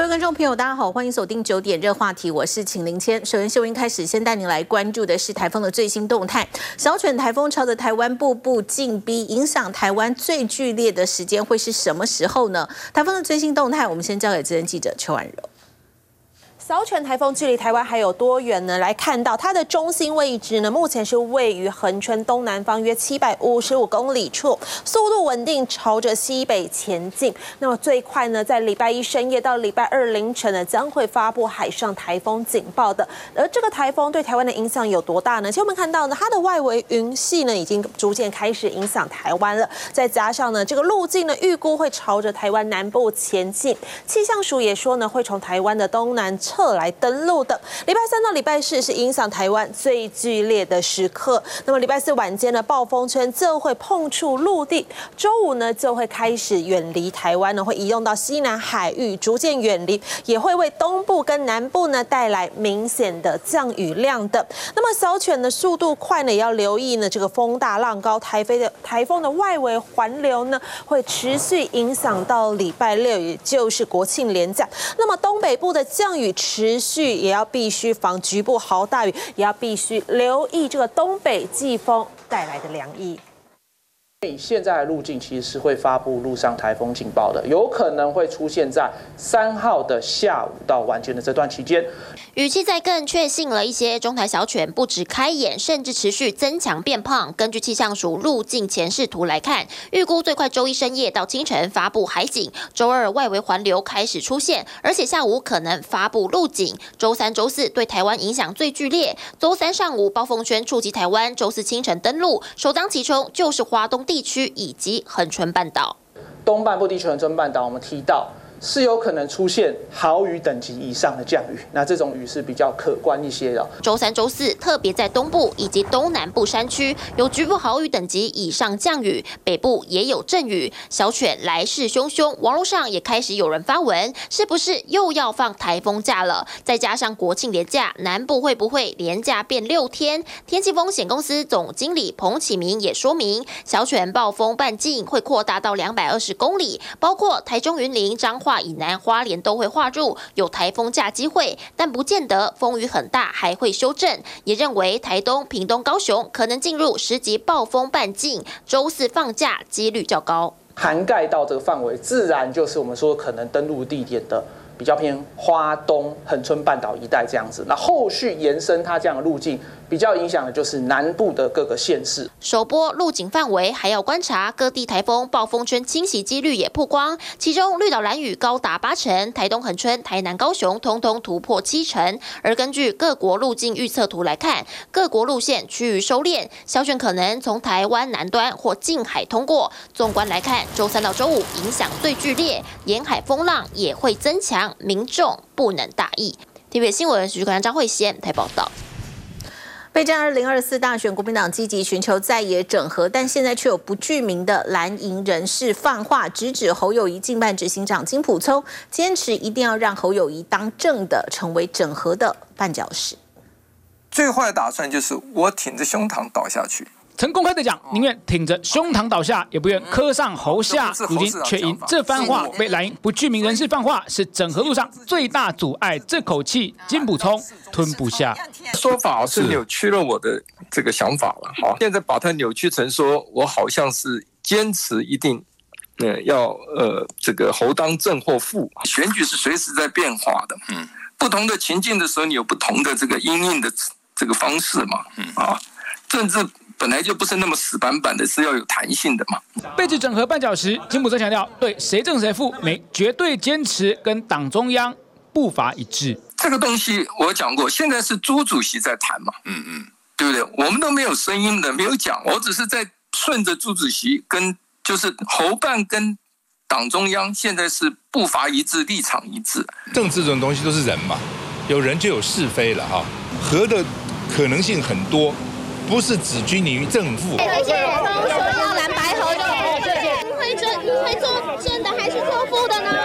位观众朋友，大家好，欢迎锁定9点热话题，我是请林谦。首先，新闻开始，先带您来关注的是台风的最新动态。小犬台风朝着台湾步步进逼，影响台湾最剧烈的时间会是什么时候呢？台风的最新动态，我们先交给资深记者邱婉柔。 小犬台风距离台湾还有多远呢？来看到它的中心位置呢，目前是位于恒春东南方约755公里处，速度稳定，朝着西北前进。那么最快呢，在礼拜1深夜到礼拜2凌晨呢，将会发布海上台风警报的。而这个台风对台湾的影响有多大呢？其实我们看到呢，它的外围云系呢已经逐渐开始影响台湾了，再加上呢，这个路径呢预估会朝着台湾南部前进。气象署也说呢，会从台湾的东南侧来登陆的。礼拜3到礼拜4是影响台湾最剧烈的时刻。那么礼拜4晚间呢，暴风圈就会碰触陆地。周5呢，就会开始远离台湾呢，会移动到西南海域，逐渐远离，也会为东部跟南部呢带来明显的降雨量的。那么小犬的速度快呢，也要留意呢，这个风大浪高，台风的外围环流呢，会持续影响到礼拜6，也就是国庆连假。那么东北部的降雨持续，也要必须防局部豪大雨，也要必须留意这个东北季风带来的凉意。 现在的路径其实是会发布陆上台风警报的，有可能会出现在3号的下午到晚间的这段期间。 语气再更确信了一些，中台小犬不止开眼，甚至持续增强变胖。根据气象署路径前视图来看，预估最快周1深夜到清晨发布海警，周2外围环流开始出现，而且下午可能发布陆警。周3、周4对台湾影响最剧烈。周3上午暴风圈触及台湾，周4清晨登陆，首当其冲就是花东地区以及恒春半岛。 东半部地区恒春半岛，我们提到是有可能出现豪雨等级以上的降雨，那这种雨是比较可观一些的。 周3、周4特别在东部以及东南部山区有局部豪雨等级以上降雨，北部也有阵雨。小犬来势汹汹，网络上也开始有人发文，是不是又要放台风假了？再加上国庆连假，南部会不会连假变6天？天气风险公司总经理彭启明也说明，小犬暴风半径会扩大到220公里，包括台中、云林、彰化以南、花莲都会划入，有台风假机会，但不见得风雨很大，还会修正。也认为台东、屏东、高雄可能进入10级暴风半径，周4放假几率较高。 涵盖到这个范围，自然就是我们说可能登陆地点的比较偏花东、恒春半岛一带这样子。那后续延伸它这样的路径，比较影响的就是南部的各个县市。 首波路警范围还要观察各地台风暴风圈侵袭几率也曝光，其中绿岛兰屿高达80%，台东恒春、台南高雄通通突破70%。而根据各国路径预测图来看，各国路线趋于收敛，小犬可能从台湾南端或近海通过。纵观来看，周3到周5影响最剧烈，沿海风浪也会增强，民众不能大意。TVB 新闻徐观张慧贤台报道。 备战2024大选，国民党积极寻求在野整合，但现在却有不具名的蓝营人士放话，直指侯友宜竞办执行长金溥聪，坚持一定要让侯友宜当正的，成为整合的绊脚石。 最坏的打算就是我挺着胸膛倒下去。 曾公开的讲，宁愿挺着胸膛倒下，也不愿磕上侯下。如今却因这番话被蓝营不具名人士放话，是整合路上最大阻碍。这口气，金溥聪吞不下。 说法是扭曲了我的这个想法了。好，现在把它扭曲成说我好像是坚持一定，要这个侯当正或副。选举是随时在变化的，不同的情境的时候，你有不同的这个因应的这个方式嘛，政治本来就不是那么死板板的，是要有弹性的嘛。 被指整合绊脚石，金溥聪强调，对谁正谁负没绝对坚持跟党中央步伐一致。 这个东西我讲过，现在是朱主席在谈嘛，对不对？我们都没有声音的，没有讲，我只是在顺着朱主席跟就是侯办跟党中央现在是步伐一致，立场一致。 政治这种东西都是人嘛，有人就有是非了哈，和的可能性很多。不是只拘泥于正负。 有些人说要蓝白合的，你会做正的还是做负的呢？ 我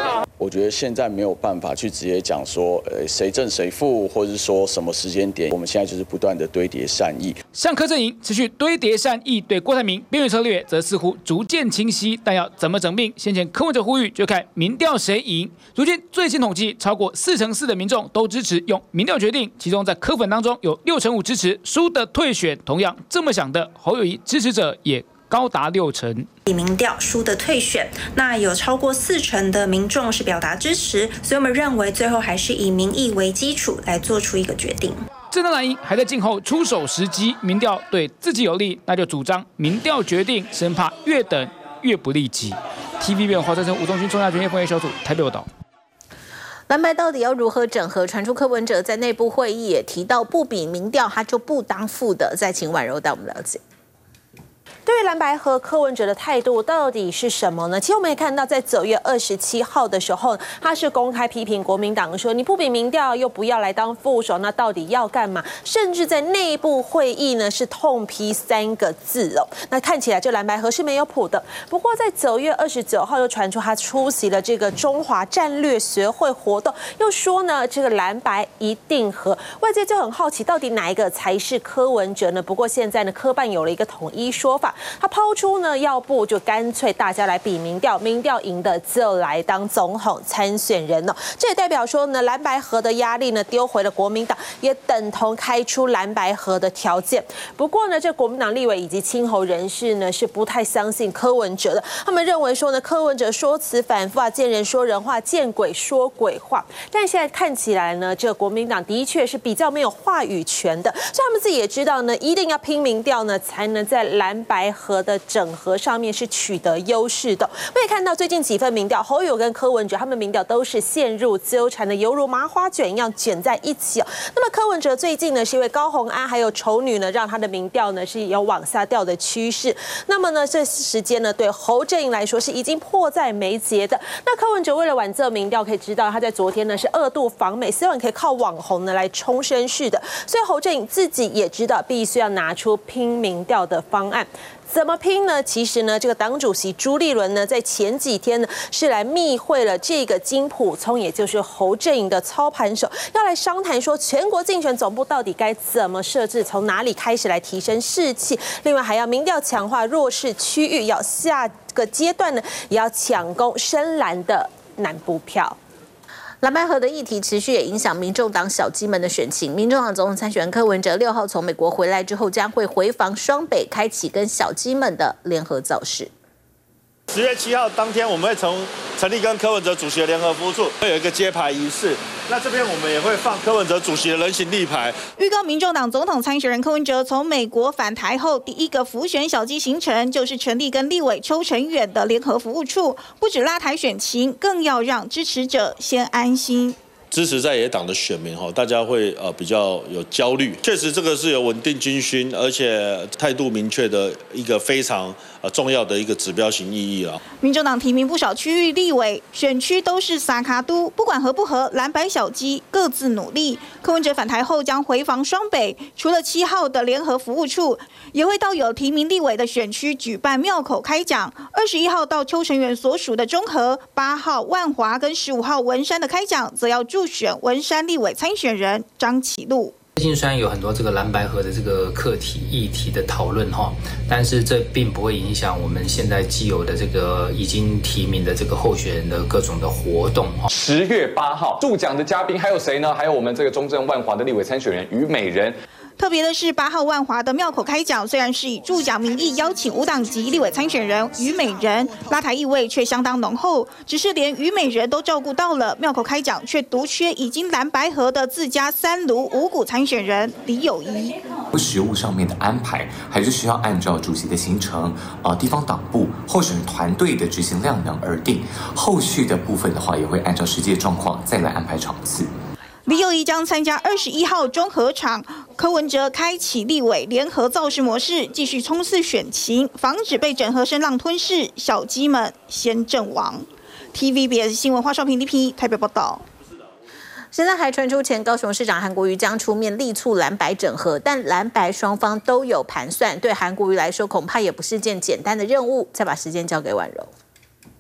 我觉得现在没有办法去直接讲说，谁正谁负，或者是说什么时间点，我们现在就是不断的堆叠善意。 向柯阵营持续堆叠善意，对郭台铭边缘策略则似乎逐渐清晰，但要怎么整并？先前柯文哲呼吁，就看民调谁赢。如今最新统计，超过4%的民众都支持用民调决定，其中在柯粉当中有65%支持，输的退选。同样这么想的侯友宜支持者也高达60%。 民调输的退选，那有超过40%的民众是表达支持，所以我们认为最后还是以民意为基础来做出一个决定。 政党蓝营还在静候出手时机，民调对自己有利，那就主张民调决定，生怕越等越不利己。TVB 华盛顿吴宗勋、钟亚军业分析小组台北报道。 蓝白到底要如何整合？传出柯文哲在内部会议也提到，不比民调他就不当副的。再请婉柔带我们了解。 对于蓝白合柯文哲的态度到底是什么呢？其实我们也看到，在9月27号的时候，他是公开批评国民党说，你不比民调又不要来当副手，那到底要干嘛？甚至在内部会议呢是痛批3个字哦。那看起来这蓝白合是没有谱的。不过在9月29号又传出他出席了这个中华战略学会活动，又说呢这个蓝白一定合。外界就很好奇，到底哪一个才是柯文哲呢？不过现在呢，柯办有了一个统一说法。他抛出呢，要不就干脆大家来比民调，民调赢的就来当总统参选人哦。这也代表说呢，蓝白合的压力呢丢回了国民党，也等同开出蓝白合的条件。不过呢，这国民党立委以及亲侯人士呢是不太相信柯文哲的，他们认为说呢，柯文哲说辞反复啊，见人说人话，见鬼说鬼话。但现在看起来呢，这个国民党的确是比较没有话语权的，所以他们自己也知道呢，一定要拼民调呢，才能在蓝白合的整合上面是取得优势的。我也看到最近几份民调，侯友跟柯文哲他们民调都是陷入纠缠的，犹如麻花卷一样卷在一起哦。那么柯文哲最近呢，是因为高虹安还有丑女呢，让他的民调呢是有往下掉的趋势。那么呢，这时间呢，对侯阵营来说是已经迫在眉睫的。那柯文哲为了挽这民调，可以知道他在昨天呢是2度访美，希望可以靠网红呢来冲声势的。所以侯阵营自己也知道，必须要拿出拼民调的方案。怎么拼呢？其实呢，这个党主席朱立伦呢，在前几天呢，是来密会了这个金溥聪，也就是侯阵营的操盘手，要来商谈说全国竞选总部到底该怎么设置，从哪里开始来提升士气。另外还要民调强化弱势区域，要下个阶段呢，也要抢攻深蓝的南部票。蓝白合的议题持续也影响民众党小鸡们的选情。民众党总统参选人柯文哲6号从美国回来之后，将会回访双北，开启跟小鸡们的联合造势。 10月7号当天，我们会成立跟柯文哲主席的联合服务处，会有一个揭牌仪式。那这边我们也会放柯文哲主席的人形立牌。 预告民众党总统参选人柯文哲从美国返台后，第一个辅选小鸡行程就是成立跟立委邱成远的联合服务处，不止拉抬选情，更要让支持者先安心。 支持在野党的选民大家会比较有焦虑。确实，这个是有稳定军心，而且态度明确的一个非常重要的一个指标性意义啊。 民众党提名不少区域立委，选区都是撒卡都，不管合不合，蓝白小鸡各自努力。柯文哲返台后将回访双北，除了7号的联合服务处，也会到有提名立委的选区举办庙口开讲。21号到邱成远所属的中和，8号万华跟15号文山的开讲，则要助选文山立委参选人张启禄。 最近虽然有很多这个蓝白合的这个课题议题的讨论但是这并不会影响我们现在既有的这个已经提名的这个候选人的各种的活动 10月8号助讲的嘉宾还有谁呢？还有我们这个中正万华的立委参选人虞美人。 特别的是8号万华的庙口开讲，虽然是以助讲名义邀请无党籍立委参选人虞美人，拉抬意味却相当浓厚。只是连虞美人都照顾到了，庙口开讲却独缺已经蓝白合的自家三卢五股参选人李友仪。 实务上面的安排，还是需要按照主席的行程、地方党部候选人团队的执行量能而定。后续的部分的话，也会按照实际状况再来安排场次。 李友仪将参加21号中和场，柯文哲开启立委联合造势模式，继续冲刺选情，防止被整合声浪吞噬，小鸡们先阵亡。TVBS 新闻华少平 DP 台北报道。 现在还传出前高雄市长韩国瑜将出面力促蓝白整合，但蓝白双方都有盘算，对韩国瑜来说恐怕也不是件简单的任务。再把时间交给婉柔。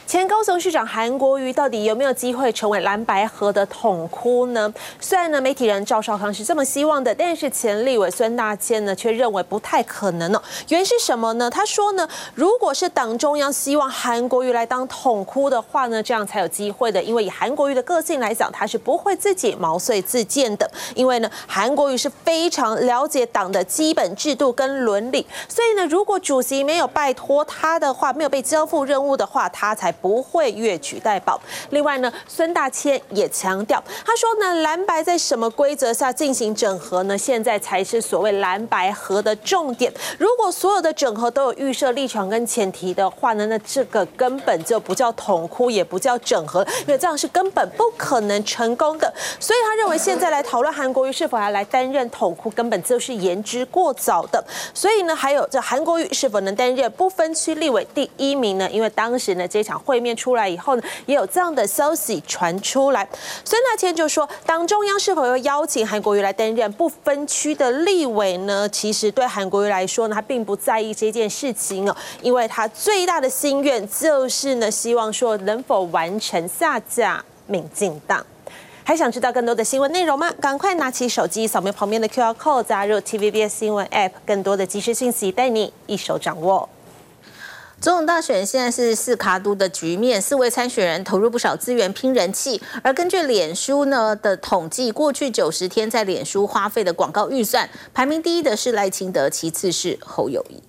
前高雄市长韩国瑜到底有没有机会成为蓝白合的统哭呢？虽然呢媒体人赵少康是这么希望的，但是前立委孙大千呢却认为不太可能哦。原因是什么呢？他说呢，如果是党中央希望韩国瑜来当统哭的话呢，这样才有机会的。因为以韩国瑜的个性来讲，他是不会自己毛遂自荐的。因为呢，韩国瑜是非常了解党的基本制度跟伦理，所以呢，如果主席没有拜托他的话，没有被交付任务的话，他才不会越俎代庖。另外呢，孙大千也强调，他说呢，蓝白在什么规则下进行整合呢？现在才是所谓蓝白合的重点。如果所有的整合都有预设立场跟前提的话呢，那这个根本就不叫统哭，也不叫整合，因为这样是根本不可能成功的。所以他认为现在来讨论韩国瑜是否要来担任统哭，根本就是言之过早的。所以呢，还有这韩国瑜是否能担任不分区立委第1名呢？因为当时呢这场会面出来以后呢，也有这样的消息传出来。孙大千就说，党中央是否要邀请韩国瑜来担任不分区的立委呢？其实对韩国瑜来说呢，他并不在意这件事情哦，因为他最大的心愿就是呢，希望说能否完成下架民进党。还想知道更多的新闻内容吗？赶快拿起手机扫描旁边的 QR code， 加入 TVBS 新闻 App， 更多的即时讯息带你一手掌握。 总统大选现在是4卡都的局面，4位参选人投入不少资源拼人气。而根据脸书呢的统计，过去90天在脸书花费的广告预算，排名第1的是赖清德，其次是侯友宜。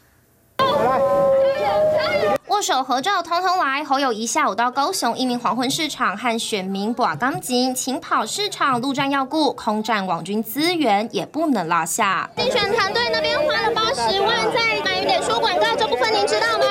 握手合照通通来，侯友宜下午到高雄一名黄昏市场和选民拔钢筋，勤跑市场，陆战要顾，空战网军资源也不能落下。竞选团队那边花了80万在买脸书广告，这部分您知道吗？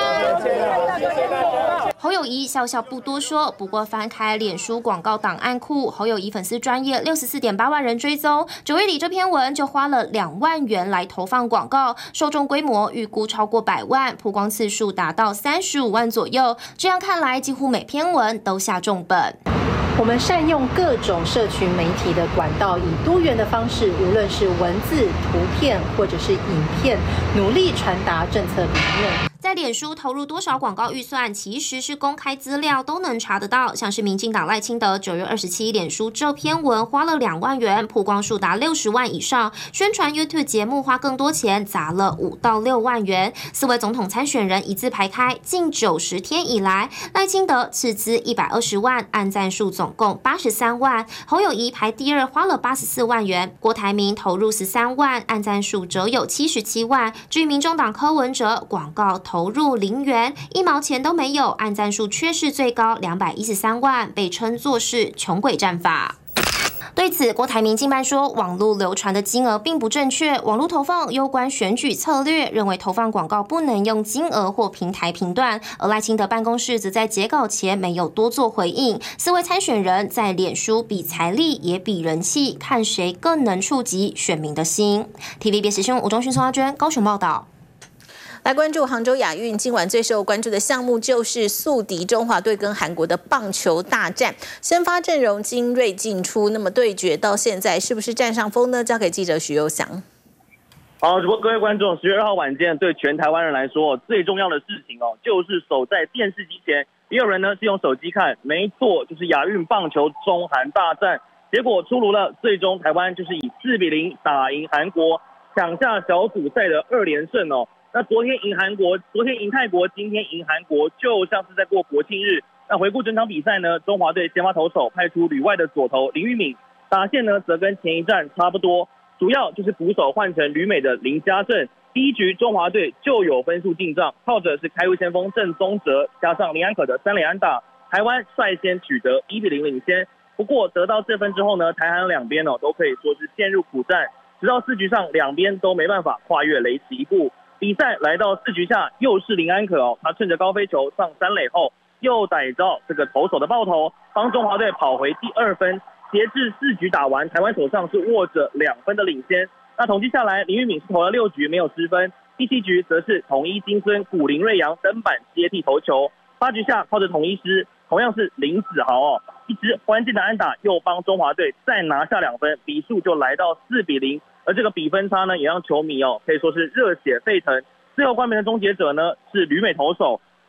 侯友宜笑笑不多说，不过翻开脸书广告档案库，侯友宜粉丝专页64.8万人追踪，9月底这篇文就花了2万元来投放广告，受众规模预估超过100万，曝光次数达到35万左右。这样看来，几乎每篇文都下重本。 我们善用各种社群媒体的管道，以多元的方式，无论是文字、图片或者是影片，努力传达政策理念。 在脸书投入多少广告预算，其实是公开资料都能查得到。像是民进党赖清德9月27脸书这篇文花了2万元，曝光数达60万以上。宣传 YouTube 节目花更多钱，砸了5到6万元。4位总统参选人一字排开，近90天以来，赖清德斥资120万，按赞数总共83万。侯友宜排第2，花了84万元。郭台铭投入13万，按赞数则有77万。至于民众党柯文哲，广告投入0元，1毛钱都没有，按赞数却是最高213万，被称作是穷鬼战法。对此，郭台铭近半说，网络流传的金额并不正确，网络投放攸关选举策略，认为投放广告不能用金额或平台评断。而赖清德办公室则在截稿前没有多做回应。4位参选人在脸书比财力也比人气，看谁更能触及选民的心。TVBS 新闻吴宗勋、宋阿娟高雄报道。 来关注杭州亚运，今晚最受关注的项目就是宿敌中华队跟韩国的棒球大战。先发阵容精锐尽出，那么对决到现在是不是占上风呢？交给记者许佑翔。 好，主播各位观众，10月2号晚间，对全台湾人来说，最重要的事情就是守在电视机前。也有人呢是用手机看，没错，就是亚运棒球中韩大战。结果出炉了，最终台湾就是以4-0打赢韩国，抢下小组赛的2连胜哦。那昨天赢韩国，昨天赢泰国，今天赢韩国，就像是在过国庆日。那回顾整场比赛呢，中华队先发投手派出旅外的左投林玉敏，打线呢则跟前一战差不多，主要就是捕手换成旅美的林家正。第一局中华队就有分数进账，靠着是开路先锋郑宗哲加上林安可的3垒安打，台湾率先取得1-0领先。不过得到这分之后呢，台韩两边都可以说是陷入苦战，直到4局上两边都没办法跨越雷池一步。比赛来到4局下，又是林安可他趁着高飞球上3垒后，又逮到这个投手的爆头，帮中华队跑回第2分。截至4局打完，台湾手上是握着2分的领先。那统计下来，林玉敏是投了6局没有失分，第7局则是统一金孙古林瑞阳登板接替投球。8局下靠着统一师，同样是林子豪一支关键的安打又帮中华队再拿下2分，比数就来到4-0。而这个比分差呢，也让球迷可以说是热血沸腾。最后冠冕的终结者呢是旅美投手，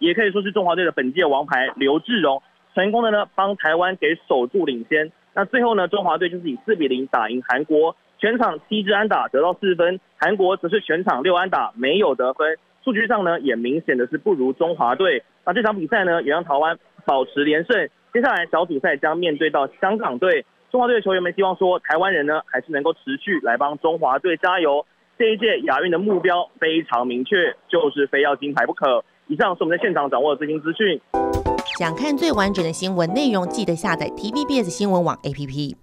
也可以说是中华队的本届王牌刘志荣，成功的呢帮台湾给守住领先。那最后呢，中华队就是以4-0打赢韩国，全场7支安打得到4分，韩国则是全场6安打没有得分，数据上呢也明显的是不如中华队。那这场比赛呢也让台湾保持连胜，接下来小组赛将面对到香港队。中华队的球员们希望说，台湾人呢还是能够持续来帮中华队加油。这一届亚运的目标非常明确，就是非要金牌不可。以上是我们在现场掌握的最新资讯。 想看最完整的新闻内容，记得下载 TVBS 新闻网 APP。